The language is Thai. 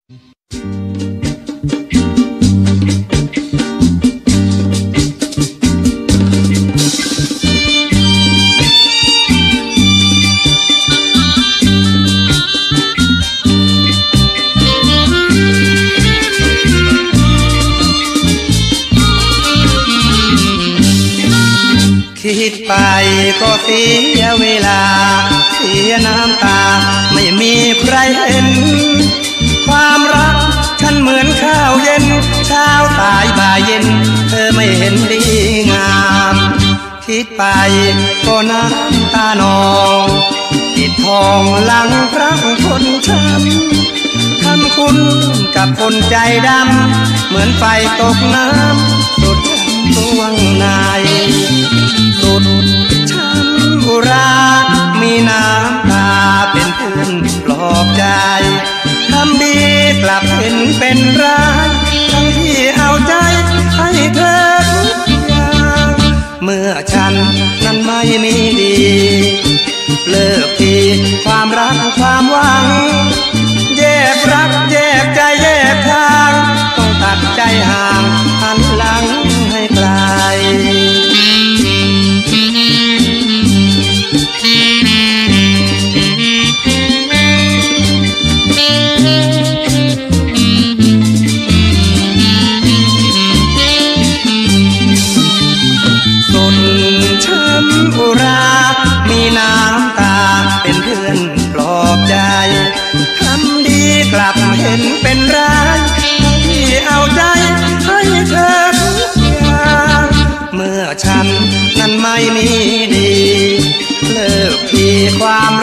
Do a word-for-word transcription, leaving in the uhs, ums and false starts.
คิดไปก็เสียเวลาเสียน้ำตาไม่มีใครเห็นความรักฉันเหมือนข้าวเย็นเช้าสายบ่ายเย็นเธอไม่เห็นดีงามคิดไปก็น้ำตานองปิดทองหลังพระคนช้ำทำคุณกับคนใจดำเหมือนไฟตกน้ำสุดดวงในสุดช้ำอุรามีน้ำตาเป็นเพื่อนปลอบใจทำดีกลับเห็นเป็นร้ายทั้งที่เอาใจให้เธอทุกอย่างเมื่อฉันนั้นไม่มีดีเลิกทีความรักความหวังแยกรักแยกใจแยกทางต้องตัดใจห่างหันหลังให้ไกลสุดช้ำอุรามีน้ำตาเป็นเพื่อนปลอบใจทำดีกลับเห็นเป็นร้ายที่เอาใจให้เธอทุกอย่างเมื่อฉันนั้นไม่มีดีเลิกที่ความ